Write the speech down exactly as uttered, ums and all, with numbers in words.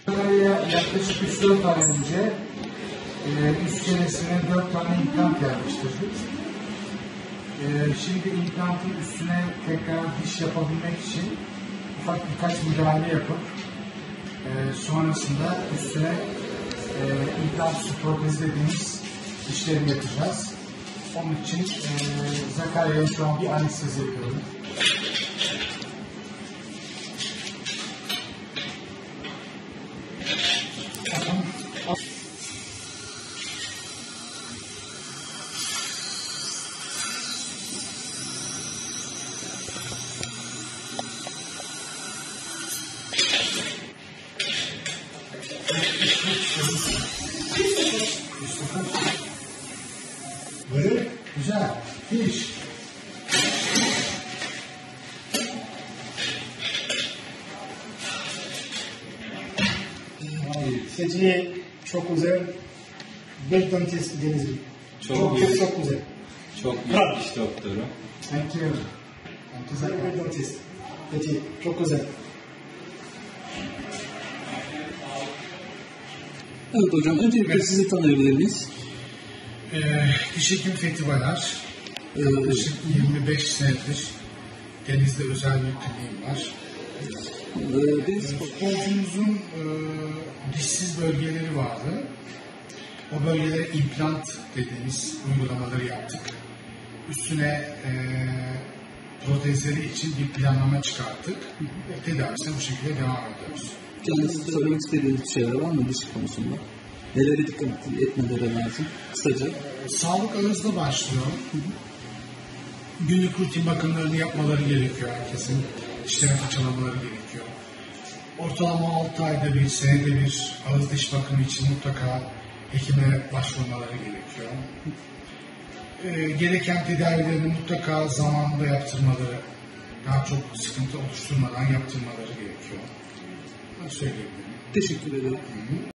Yaklaşık üç dört ay önce e, üst çenesine dört tane implant yerleştirdik. E, şimdi implantın üstüne tekrar diş yapabilmek için ufak birkaç müdahale yapıp e, sonrasında üstüne e, implant protez dediğimiz işlemi yapacağız. Onun için e, Zakarya'ya şu an bir anestezi yapıyorum. Böyle güzel. Fiş. Seçeneği çok güzel. Bir dentist Denizli. Çok Çok iyi. çok güzel. Çok iyi diş doktoru. Thank you. Thank you. Bir dentist. Peki, çok güzel. Evet hocam, öncelikle Evet. sizi tanıyabilir miyiz? Ee, diş hekim Fethi Balar. Yaklaşık yirmi beş senedir Deniz'de özel bir kliniğim var. Ee, biz Sporcumuzun e, dişsiz bölgeleri vardı. O bölgelere implant dediğimiz uygulamaları yaptık. Üstüne e, protezleri için bir planlama çıkarttık. Ve tedavisine bu şekilde devam ediyoruz. kendisi söylemek istediğiniz şeyler var mı diş konusunda? Nelere dikkat etmeleri lazım? Kısaca. Sağlık ağızda başlıyor. Günlük rutin bakımlarını yapmaları gerekiyor herkesin. Dişlerini fırçalamaları gerekiyor. Ortalama altı ayda bir, senede bir ağız diş bakımı için mutlaka hekime başvurmaları gerekiyor. Ee, gereken tedavilerini mutlaka zamanında yaptırmaları, daha çok sıkıntı oluşturmadan yaptırmaları gerekiyor. Bunu söyleyebilirim. Teşekkür ederim.